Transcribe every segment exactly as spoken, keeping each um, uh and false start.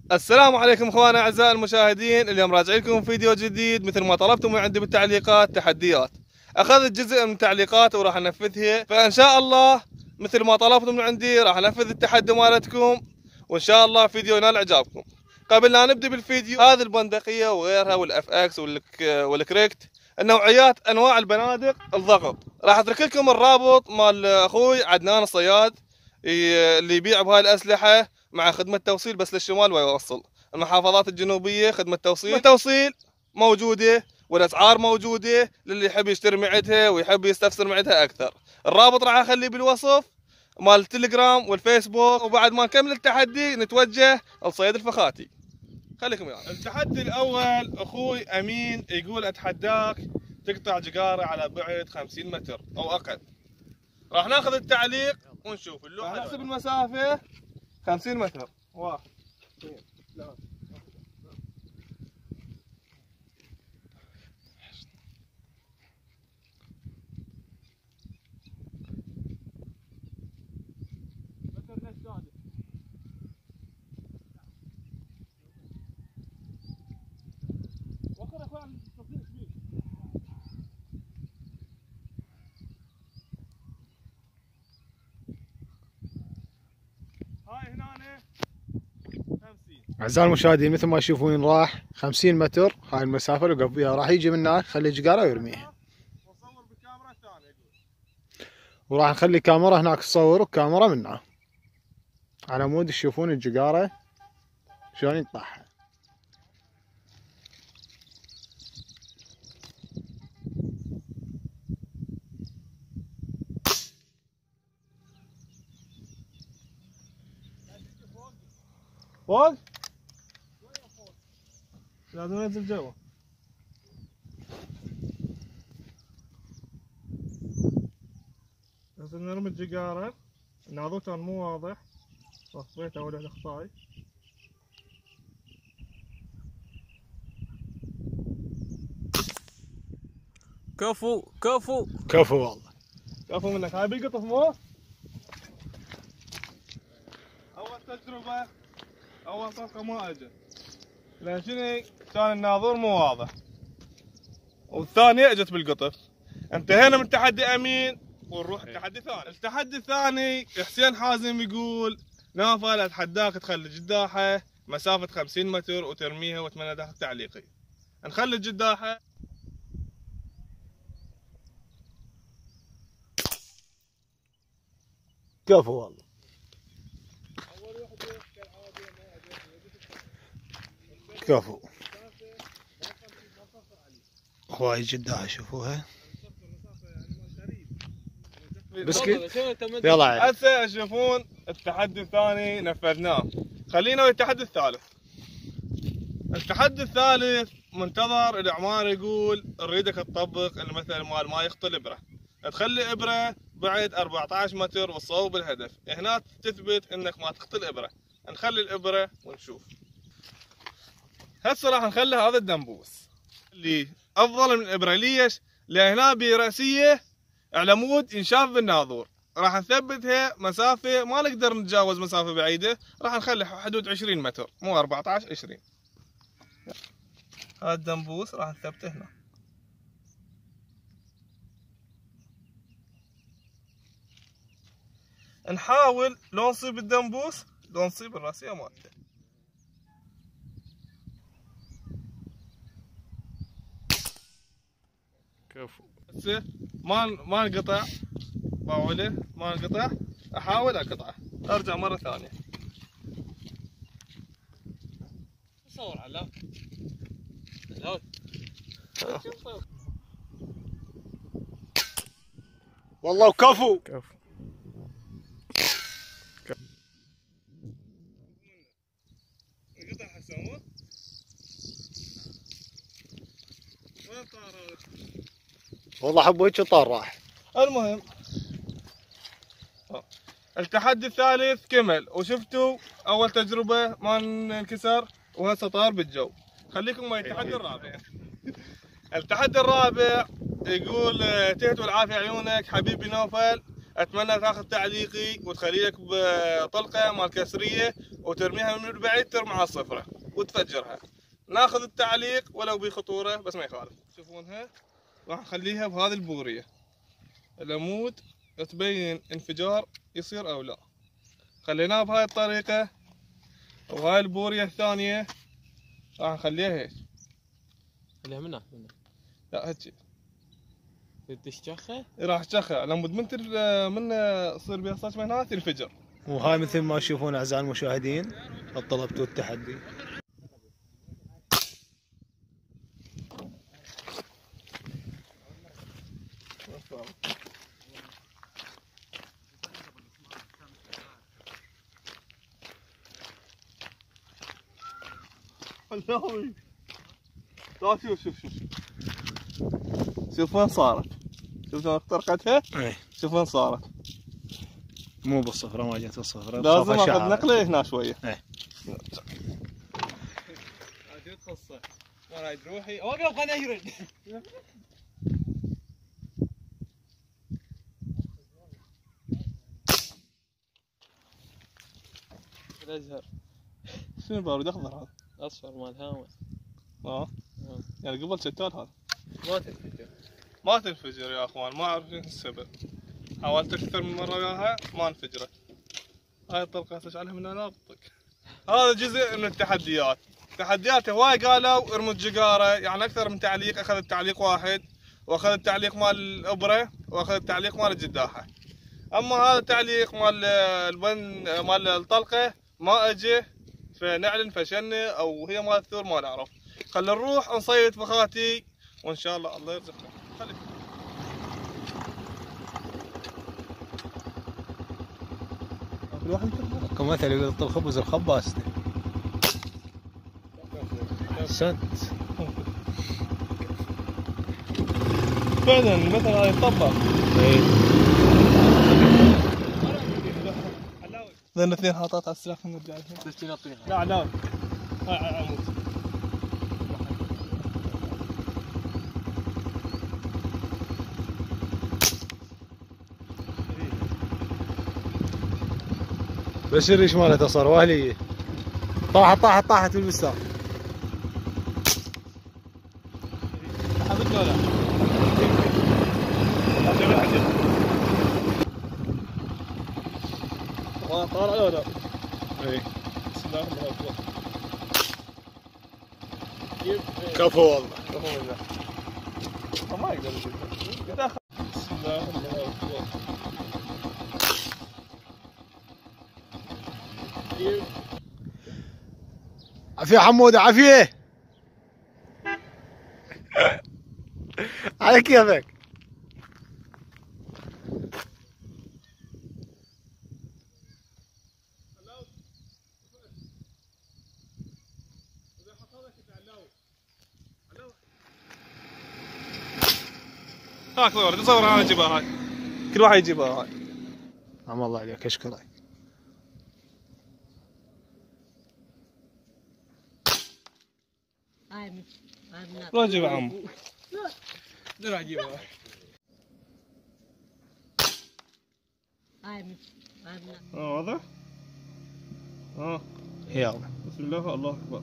السلام عليكم اخواني اعزائي المشاهدين، اليوم راجع لكم فيديو جديد مثل ما طلبتم من عندي بالتعليقات. تحديات اخذت جزء من التعليقات وراح انفذها، فان شاء الله مثل ما طلبتم من عندي راح انفذ التحدي مالتكم، وان شاء الله فيديو ينال اعجابكم. قبل لا نبدا بالفيديو، هذه البندقيه وغيرها والاف اكس والكريكت النوعيات انواع البنادق الضغط، راح اترك لكم الرابط مال اخوي عدنان الصياد اللي يبيع بهاي الاسلحه مع خدمه توصيل بس للشمال ويوصل. المحافظات الجنوبيه خدمه توصيل توصيل موجوده، والاسعار موجوده للي يحب يشتري معدها ويحب يستفسر معدها اكثر. الرابط راح اخليه بالوصف مال التليجرام والفيسبوك. وبعد ما نكمل التحدي نتوجه لصيد الفخاتي. خليكم وياي. التحدي الاول اخوي امين يقول اتحداك تقطع جقاره على بعد خمسين متر او اقل. راح ناخذ التعليق ونشوف اللوحه. نحسب المسافه خمسين متر. واحد اثنين ثلاثة هاي هنا خمسين. أعزائي المشاهدين، مثل ما تشوفون راح خمسين متر. هاي المسافة اللي وقف فيها راح يجي من هناك يخلي جقارة ويرميها، وصور بالكاميرا الثانية يقول. وراح نخلي كاميرا هناك تصور وكاميرا من هنا على مود تشوفون الجقارة شلون يطلعها. فوق؟ لازم ينزل جوا. لازم نرمي الجقارة. الناظور كان مو واضح، صفيته ولا الاخطاي. كفو كفو كفو والله، كفو منك. هاي بالقطف مو؟ اول تجربة اول صفقة ما اجت، لان شنو كان الناظور مو واضح، والثانية اجت بالقطف. انتهينا من تحدي امين ونروح التحدي الثاني. التحدي الثاني حسين حازم يقول نافل اتحداك تخلي جداحة مسافة خمسين متر وترميها، واتمنى تاخذ تعليقي. نخلي الجداحة. كفو والله. كفو. هواي جداحة شوفوها. بسكت. يلا هسه تشوفون التحدي الثاني نفذناه. خلينا ويا التحدي الثالث. التحدي الثالث منتظر العمار يقول نريدك تطبق المثل مال ما يخطي الابره، تخلي ابره بعد أربعة عشر متر وتصوب الهدف، هنا تثبت انك ما تخطي الابره. نخلي الابره ونشوف. هسه راح نخلي هذا الدنبوس اللي افضل من الابره. ليش؟ لان هنا براسيه على مود ينشاف بالناظور. راح نثبتها مسافه ما نقدر نتجاوز مسافه بعيده، راح نخلي حدود عشرين متر مو أربعة عشر عشرين. هذا الدنبوس راح نثبته هنا. نحاول لو نصيب الدنبوس لو نصيب الراسيه مالته. كفو. هسه ما ما انقطع باوله، ما انقطع. احاول اقطعه، ارجع مره ثانيه. صور على والله وكفو. كفو. انقطع حسن مو؟ وين طار؟ والله حبوا هيك طار راح. المهم التحدي الثالث كمل، وشفتوا اول تجربه ما انكسر وهسه طار بالجو. خليكم ويا التحدي الرابع. التحدي الرابع يقول تهت والعافيه عيونك حبيبي نوفل، اتمنى تاخذ تعليقي وتخلي لك بطلقه مال كسريه وترميها من بعيد، ترمي على الصفره وتفجرها. ناخذ التعليق ولو بخطوره بس ما يخالف. تشوفونها راح نخليها بهذه البوريه، العمود تبين انفجار يصير او لا. خليناها بهاي الطريقه، وهاي البوريه الثانيه راح نخليها هيك. خليها من هنا. لا هيك تشخه؟ راح تشخه العمود من تر... من تصير بها صاج من هنا تنفجر. وهاي مثل ما تشوفون اعزائي المشاهدين الطلب والتحدي. حلاوي لا شوف شوف شوف شوف وين صارت، شوف شلون اخترقتها. اي شوف وين صارت. مو بالصفرة، ما جت الصفرة، لازم اخذ نقله هنا شويه. اي هذه القصه. وانا روحي اوقف خليني اشرد. الازهر شنو بارود اخضر هذا؟ اصفر مال هاون. اه يعني قبل شتال هذا. ما تنفجر. ما تنفجر يا اخوان، ما اعرف شنو السبب. حاولت اكثر من مره وياها ما انفجرت. هاي الطلقه تشعلها من هنا بطق. هذا جزء من التحديات. تحديات هواي قالوا ارموا الجقاره، يعني اكثر من تعليق. اخذ التعليق واحد، واخذ التعليق مال الابره، واخذ التعليق مال الجداحه. اما هذا التعليق مال البن مال الطلقه ما اجى، فنعلن فشلنا او هي مال الثور ما نعرف. خلينا نروح نصيد فخاتي وان شاء الله الله يرزقنا. خلي اكو مثل يقول طل خبز الخباز. احسنت. فعلا المثل هذا يطبق. اي ذن اثنين حاطات على السلاح نرجع لهم. بس تنطيها. لا علاوي. هاي عمود. بس الريش مالته صار واهلي. طاحت طاحت طاحت بالبستان. حبيتني ولا؟ طالع ولا؟ اي بسم الله الرحمن الرحيم. كفو والله. كفو بالله. ما يقدر يجيبها. بسم الله الرحمن الرحيم. عافية حمود عافية. على كيفك. هاك صور تصور انا اجيبها هاي. كل واحد يجيبها هاي. نعم الله عليك اشكرك. روح جيبها عمو. راح اجيبها. اه واضح؟ اه يلا بسم الله الله اكبر.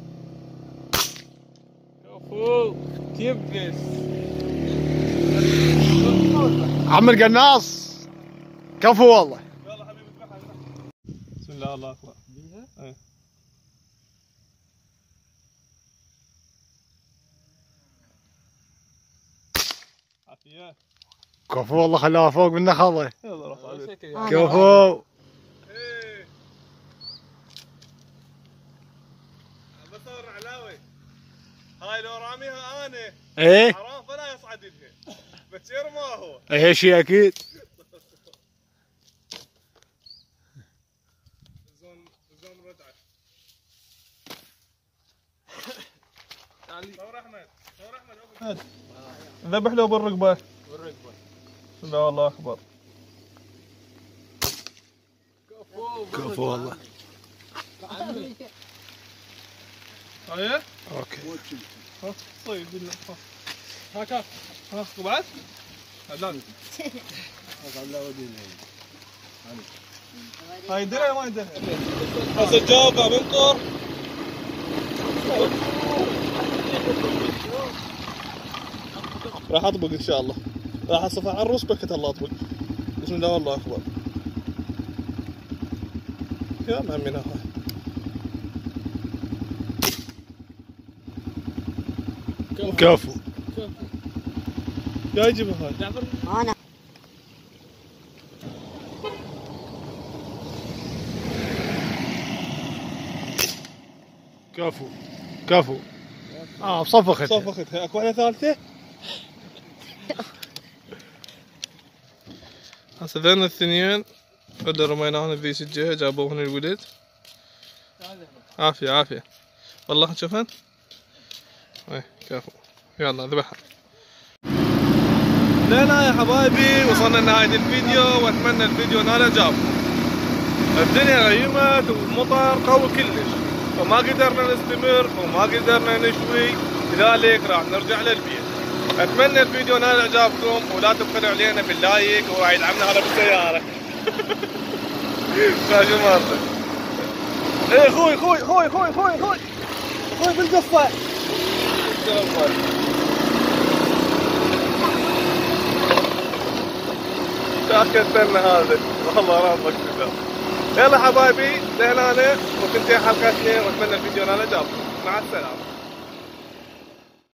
كفو كبس. عم القناص كفو والله. يلا حبيبي اذبحها. بسم الله الله اكبر. ايه عافية. كفو والله خلاها فوق من نخضه. يلا روح حبيبي. كفو. ايه بصور علاوي. هاي لو راميها انا ايه حرام فلا يصعد لها. بتصير ما هو. ايه شيء اكيد. الزون الزون رجعت. صور احمد صور احمد ذبح له بالرقبه. بالرقبه. بسم الله الله اكبر. كفو كفو والله. هاي اوكي ها صيد بالله. ها هاك ها وبعد؟ لا هاي يدري ما يدري هسه الجو قام يمطر. راح اطبق ان شاء الله، راح اصف عروس بكت الله اطبق. بسم الله والله اكبر. يا معمينا هاي كفو. يا يجيبها هاي انا كفو كفو. اه صفختها. صفختها. اكو واحدة ثالثة. هسه ذن الاثنين اللي رميناهن بذيك الجهة جابوهن الولد. عافية عافية والله. شوفن ايه كفو. يلا ذبحها. لهنا يا حبايبي وصلنا لنهاية الفيديو، واتمنى الفيديو نال اعجابكم. الدنيا غيمت ومطر قوي كلش، فما قدرنا نستمر وما قدرنا نشوي، لذلك راح نرجع للبيت. اتمنى الفيديو نال اعجابكم، ولا تبخلوا علينا باللايك وراح يدعمنا هلا بالسيارة. ماشي مرة. ايه اخوي اخوي اخوي اخوي اخوي اخوي اخوي بالقصة. تاكدت هذا والله ربك بالله. يلا حبايبي لهنا وتنتهي حلقتنا، واتمنى الفيديو نال اعجابكم. مع السلامة.